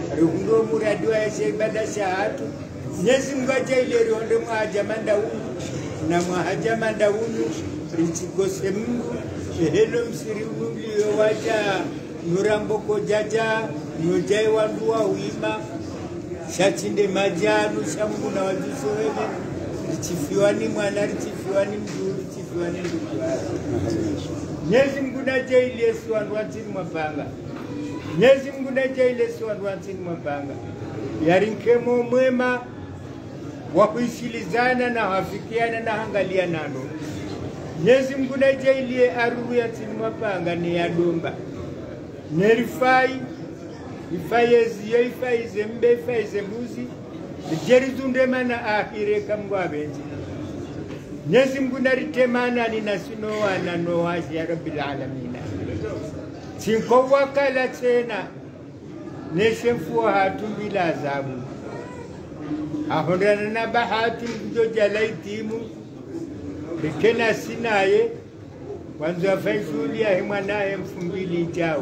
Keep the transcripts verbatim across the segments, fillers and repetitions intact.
rukundo muradi wa shebada shahatu nyezi mgaja ile rionde mwajamanda unu na mwajamanda unu richikose Mungu ehelo msiri mliyo waja nuramboko jaja nojai wandu wa uima shachinde majanu shamungu na wajuso weme richifiwani mwana richifiwani mduru richifiwani ndukuwara nyezi mguna jaili yesu wandu wantini mwapanga nyezi mguna jaili yesu wandu wantini mwapanga yarinkemo mwema wakuishilizana na wafikiana na hangalia nano nyezi mguna jaili aruru ya tini mwapanga ni ya domba nerifai ifai eziyo ifai zembe ifai zembuzi jerizunde mana ahire kamgwa benji nyezi mguna ritemana ni nasino wana nowazi ya rabbil alamina chinko wakala tena neshefu hatumbila azabu ahondana na bahati mjo jalaitimu bikena sinaye wanzu wafai shuli ya himwa nae mfumbili ijao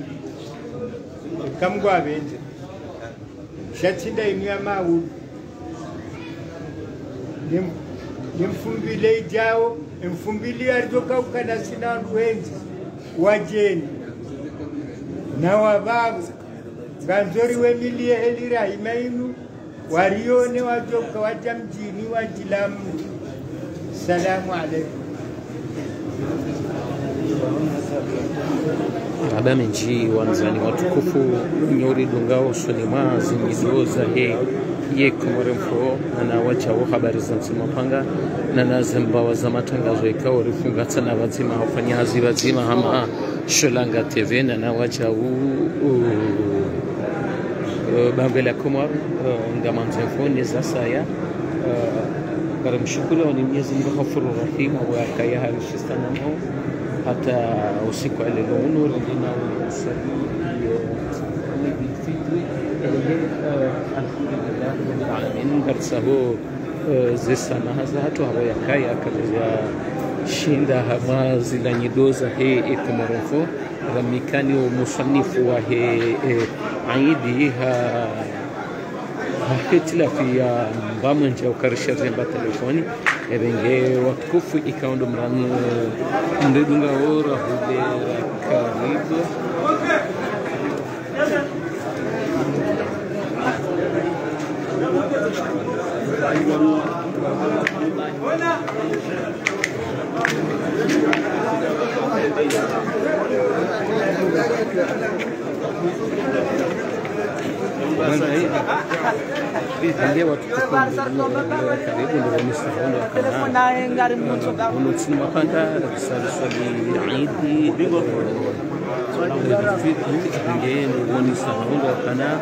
kamgwa benje shachinda inu ya maulu nimfumbile ijao mfumbili ya rizoka ukana sina wanduenji wajeni na wababu ganzori wemilie helira imainu warione wajoka waja mjini wajilamu. Salamu alaikum. Abamenji wanzani watukufu nyori dungao sunima zinyidoza he ye kumoremfo na wacha wa habari za mapanga na nazamba wa za matangazo ikao rifunga tana wazima hafanya hazi wazima hama Sholanga T V na wacha u bambela kumar ngamanza foni za saya karamshukuru ni Mwenyezi Mungu ghafurur rahim wa kaya harishistana nao hata usiku wa leo nuru lina usali ni bifitri alhamdulillah rabbil alamin darsahu zisana haza hatu hawa yakaya kaza shinda hama zila nyidoza he ikumorofo ramikani wa musanifu wa he aidi ha hitilafi ya mbamanja ukarisha zemba telefoni ebenge watukufu ikaundo mranu ndedunga ora hude karibu Kwanza hii ndio watu karibu ndio msafiri telefona ngari mtu gapo unutsini mapanda risali swali Eid bingo ngeni woni sahundo kana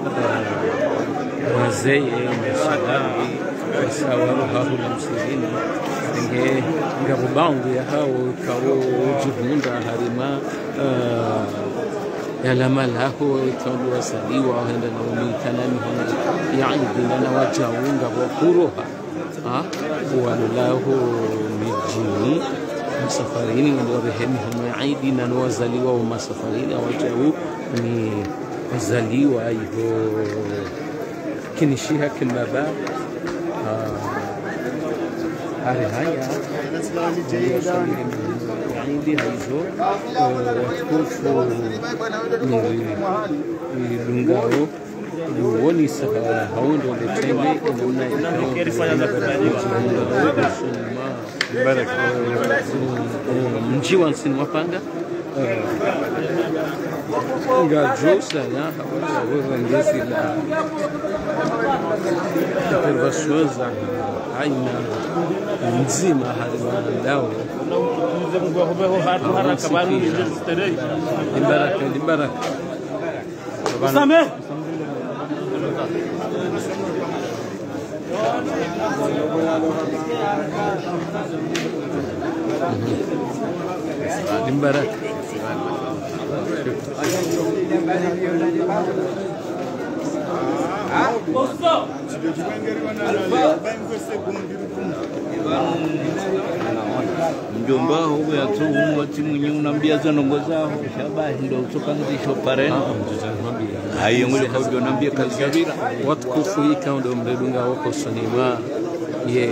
wazee mashadai sawa hapo msizini nge ngabubangu ya hao kawo juhunda harima yala malaho itondo wasaliwa wenda na umikanani hona yaidi na wajaunga wakuroha ah walahu mijini safarini ndio rehemi homa yaidi na wazaliwa wa masafarini wajau ni wazaliwa hivyo kinishiha kimaba hali haya عندي هايزو وتكوفو لونغاو وني سها هوندو لتشيني اننا كيرفانا بارك نجي وانسين مapanga ngajosa na hawa ngezi la pervasuosa aina nzima halao Mungu ahubeho hatu haraka bani ndio baraka ni baraka usame ni baraka ah mjomba huyo atu wati mwenye unambia za nongo zao shabahi ndio utokanzisho parena hayo ngule kaudio nambia kazi kabira watu kufu ika ndo mredunga wako sonima ye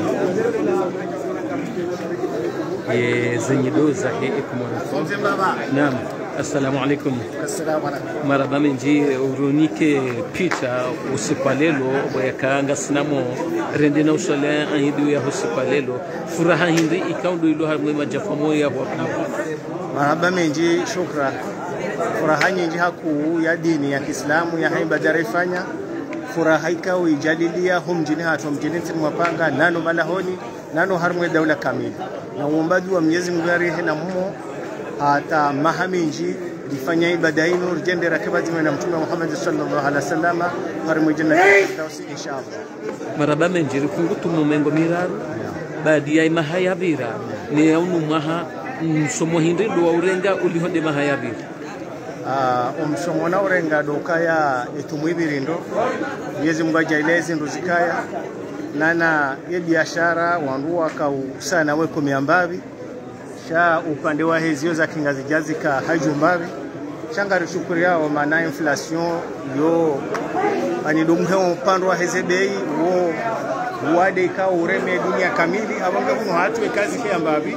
ye zenyidoza he ikumwa naam. Assalamu alaikum. Assalamu alaikum. Maraba menji uronike pita usipalelo boyakaanga sinamo rende na usale ahidu ya usipalelo furaha hindi ikaundo ilo harmwe majafa moya hapo. Maraba menji shukra. Furaha nyingi haku ya dini ya Kiislamu ya haimba jarifanya furaha ikao ijalilia humjini hatu mjini mwapanga nano malahoni nano harmwe daula kamili na uombaji wa Mwenyezi Mungu na mumo hata mahaminji lifanya ibada ino rjende rakibazi na Mtume Muhammad sallallahu alaihi wasallam harmu janna tawsi inshallah. Maraba menji rifungutu mumengo miraru baadi ya mahayabira ni yaunu maha msomo hindi do urenga ulihonde mahayabira ah umsomo na urenga do kaya etumwibirindo Mwenyezi Mungu ajailezi nduzikaya nana ye biashara wanduwa ka sana weko miambavi sha upande wa hezio za kingazi jazi ka hajumbavi shangari shukuri yao maana inflation yo ani dumhe upande wa hezebei wo wade ka ureme dunia kamili abanga kuno hatu kazi ke ambavi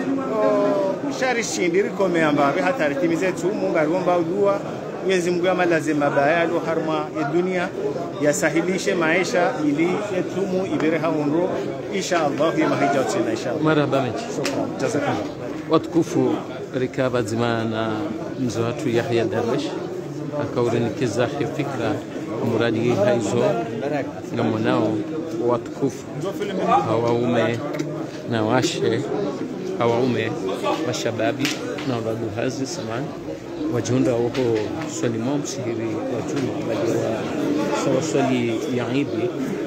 o shari shindiri kome ambavi hata ritimize tu Mungu aliomba udua Mwenyezi Mungu amalazima baya lo harma ya dunia yasahilishe maisha ili etumu ibere haunro inshallah ya mahija tena inshallah. Marhaba menji. Shukran. Jazakallah. Watukufu rikaba zimana mzoatu Yahya Darwish akaurenikiza fikra muradi haizo na mwanao watukufu hawaume na washe hawaume mashababi na wadu hazi samani wajunda wako swali msihiri wajuma baliwa sawa swali ya idi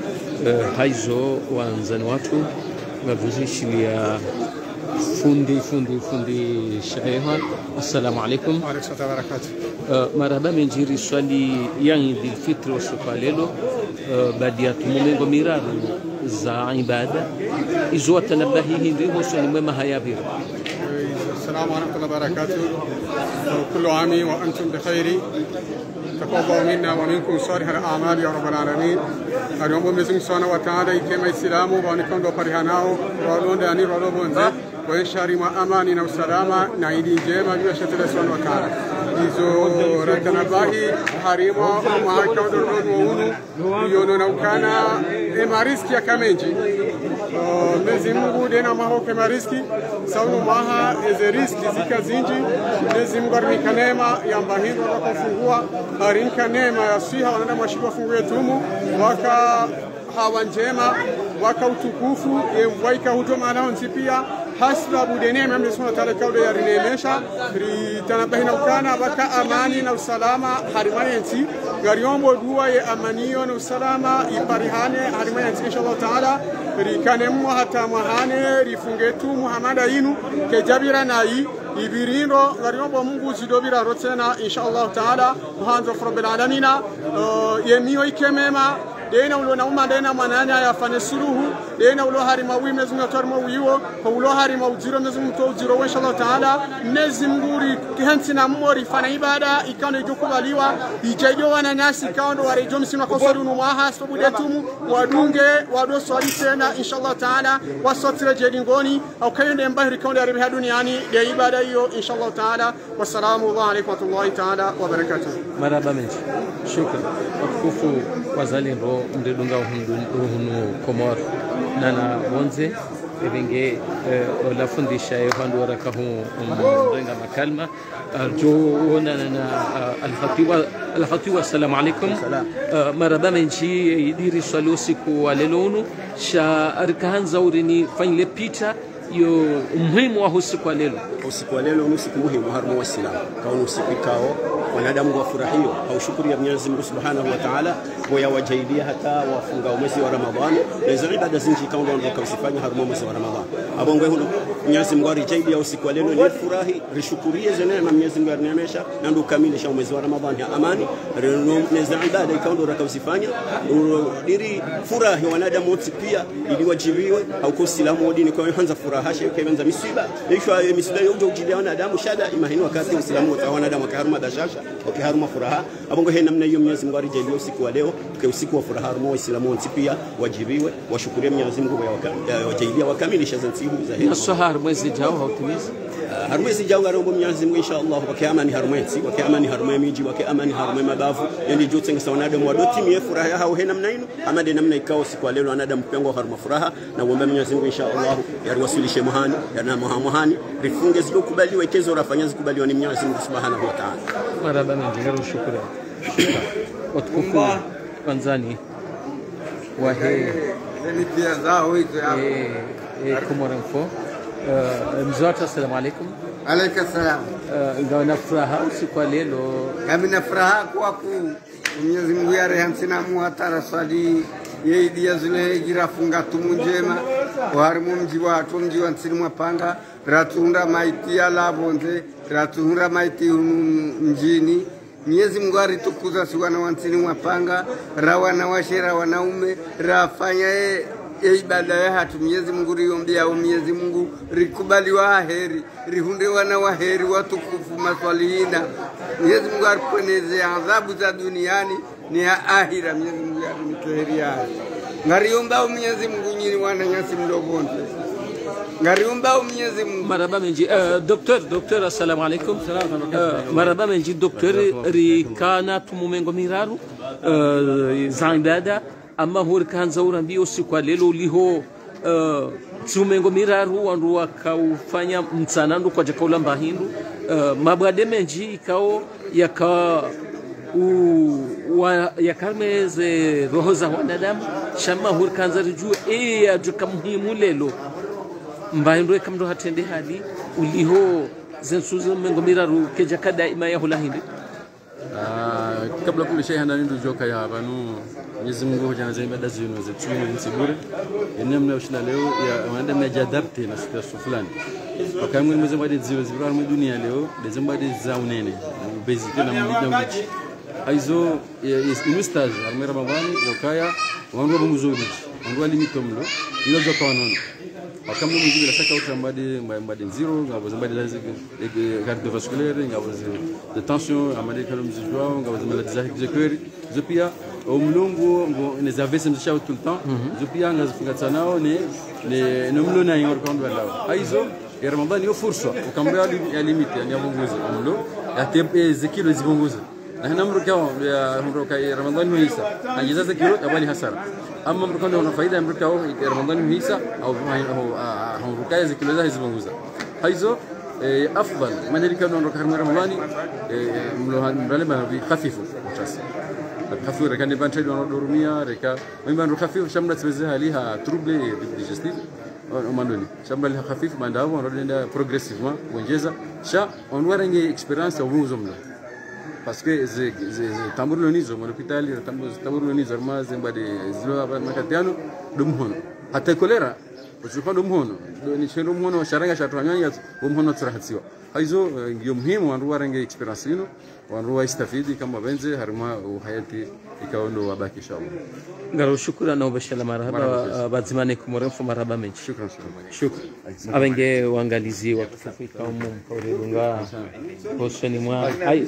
haizo wanzani watu wavuzishi ya fundi fundi fundi shaheha. Assalamu alaikum. Wa alaikum salam wa barakatuh. Marhaba menjiri swali ya idi fitri wa shukalelo badia tumumengo miraru za ibada izo tanabahi hindi swali mwema hayabira. السلام ورحمة الله وبركاته. كل عام وأنتم بخير. تقبلوا منا ومنكم صالح الأعمال يا رب العالمين. اليوم بمزم سبحانه وتعالى كما السلام وبنكم بقرهناه ولون داني ولون زد وإنشار ما أماننا والسلامة نعيدي جمع بوشة الله سبحانه وتعالى. إذا رتنا باهي حريما وما كان درون يونو نوكانا إمارسكي كمنجي. Mungu dena maho kema riski saunu maha eze riski zika zinji Mwenyezi Mungu arimika neema ya mbahingo waka kufungua arimika neema ya siha wanana mwashiku wafungue tumu waka hawa njema waka utukufu waika huduma nao nsipia hasba budene Mwenyezi Subhanahu wa Ta'ala kaude ya rinemesha ritanabahina ukana waka amani na usalama harimani nsi gariyombo duwa ye amaniyo na usalama iparihane harimani nsi inshallah ta'ala rikanemu hata mahane rifungetu Muhammada inu kejabira nayi ibirindo gariyombo Mungu zidobira rotena inshallah ta'ala muhanzo rabbil alamin yemiyo ikemema dena ulo na umma dena mananya ya fane suluhu dena ulo harima wi Mwenyezi Mungu atarma wiwo ko ulo harima ujiro Mwenyezi Mungu to ujiro inshallah ta'ala Mwenyezi Mungu rihensi na mori fana ibada ikano jokubaliwa ijejo wananyasi kaondo warejo msima kosodu numaha sobudetumu wadunge wado swali tena inshallah ta'ala wasotire jedingoni au kayende mbahri kaondo ya ribiha duniani de ibada hiyo inshallah ta'ala wassalamu alaykum wa rahmatullahi ta'ala wa barakatuh. Marhaba menji. Shukran. Watukufu wazalendo mredunga uhunu komor nana bonze ebenge la fundisha yevandu warakahu mrenga makalma arjo nana al-khatiwa al-khatiwa assalamu alaikum. Marhaba menji idiri swali usiku wa lelonu sha arikahanza urini fanyile pita yo umuhimu wa usiku wa lelo. Usiku wa lelo ni usiku muhimu harmu wa Islam kaunu usiku kao wanadamu wafurahio au shukuru ya Mwenyezi Mungu Subhanahu wa Ta'ala kwa wajaidia hata wafunga mwezi wa Ramadhani na hizo ibada zinji kaunda ndio kusifanya harumu mwezi wa Ramadhani abongo huno Mwenyezi Mungu arijaidia usiku wa leo ni furahi rishukurie zene na Mwenyezi Mungu arimesha na ndio kamilisha mwezi wa Ramadhani ya amani ndio ibada ikaunda rakasifanya diri furahi wanadamu wote pia ili wajibiwe au kusilamu dini kwa kwanza furaha sheke kwanza misiba isho misiba yote ujilia wanadamu shada imahini wakati usilamu wote wanadamu wakiharuma dashasha wakiharuma furaha abongo he namna hiyo Mwenyezi Mungu arijaidia usiku wa leo kwa usiku wa furaha haruma waislamu wote pia wajibiwe washukurie Mwenyezi Mungu wajaidia wakamilisha zansibu za hilo nasahar mwezi jao hautimizi harumwezi jao ngarombo Mwenyezi Mungu inshallah wakiamani harumwezi wakiamani harume miji wakiamani harume mabavu yani jote ngisa wanadamu wadoti mie furaha hao he namna ino ama de namna ikao siku leo wanadamu pengo haruma furaha na uombe Mwenyezi Mungu inshallah yarwasilishe muhani yana muhani rifunge ziko kubaliwa ikezo rafanya zikubaliwa ni Mwenyezi Mungu Subhanahu wa Ta'ala marhaba na jingaru shukrani watukufu Tanzania wahe ni pia zao hizo eh Komorenfo mzote assalamu alaikum alayka salam ngawa na furaha usiku wa leo kama na furaha kwa ku Mwenyezi Mungu yare hamsina muhatara swali yeidi yazule jirafunga tumunjema warimu mji watu mji wa nsiri mwapanga ratunda maiti ya labonze ratunda maiti mjini Mwenyezi Mungu aritukuza siwana wa nsiri mwapanga rawana washera wanaume rafanya e ibada ya hatu Mwenyezi Mungu riombia au Mwenyezi Mungu rikubali wa heri rihunde wana wa heri watukufu maswalihina Mwenyezi Mungu aripweneze adhabu za duniani ni ya ahira Mwenyezi Mungu arimikeheri yake ngariomba Mwenyezi Mungu nyini wana nyasi mdobonde ngariomba Mwenyezi Mungu marhaba menji docteur docteur assalamu alaikum marhaba menji docteur rikana tumumengo miraru za ibada ama hori kanza urambi usiku leo liho tumengo miraru wandu wakaufanya mtsanandu kwa jakaula mbahindu mabwade menji ikao yaka u yakarmeze roho za wanadamu shama hori kanza rijue e ajuka muhimu lelo mbahindu kamdo hatende hali uliho zensuzo mengo miraru kejaka daima ya hulahindi kabla kule shay hana ndio joka ya banu Mwenyezi Mungu jana zaima dazino zetu nsibure enamna ushina leo ya wanadamu yajadapte na situation fulani wakamwe mwezi mbadi ziwe zibura mu dunia leo dezembadi za unene ubezite na mlija mji aizo ni stage armera mabani yokaya wandu bunguzuri wandu alimitomlo ilo joka wanono wakamwe mwezi bila saka utambadi mbadi zero ngabo zambadi za cardiovasculaire ngabo de tension amade kalum zijwao ngabo za maladies zikeri zopia omlungu les A V C mzishao tout le temps zopia ngazifunga nao ni ni nomlona yorkondo lao aizo ya Ramadhani yo fursa ukambia ya limite ya bunguza omlo ya tempe zikilo zibunguza na namro kao ya mroka ya Ramadhani huisa ajiza zikilo tabali hasara ama mroka una faida mroka ya Ramadhani huisa au au mroka zikilo za zibunguza aizo afdal manelika ndo mroka Ramadhani mlo mralema bi khafifu mchasi الخفيف ركان يبان شيء وانا دورميا ركا ويبان الخفيف شامله تبزها ليها تروبلي ديجستيف ومانوني شامله لها خفيف ما داو ونرد بروغريسيفمون ونجeza sha on warange experience au muzomla parce que ze ze tamburo nizo mo hospitali tamburo nizo ma zembade zilo makatiano dumhono hata kolera usifa dumhono ni shendo mhono sharanga shatwanyanya dumhono tsirahatiwa hizo ndio muhimu wandu warange experience ino wandu waistafidi kama benze harima uhayati ikaondo wabaki inshallah ngaro shukran na ubashara marhaba bazimane kumoremfo marhaba menchi shukran shukran shukran abenge waangalizi watukufu kama mkaurelunga hoseni mwa ai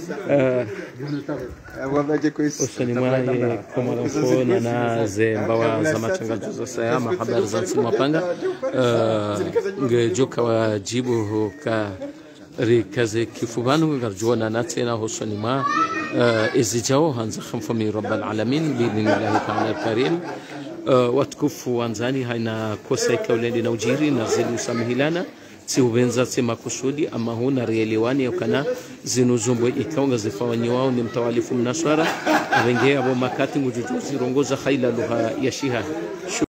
wabaje kuisi hoseni mwa kumoremfo na naze mbawa za matangazo za sayama habari za msimu panga ngejoka wajibu ka rikaze kifubanu ngarjona natena hosoni ma izijao hanza khamfami rabbal alamin biidhnillahi ta'ala karim watukufu wanzani haina kosa ikaulende na ujiri na zili usamihilana si ubenza si makusudi ama huna rielewani yakana zinuzumbo ikaunga zifawanyi wao ni mtawalifu mnaswara abenge abo makati ngujujuzi rongoza khaila luha yashiha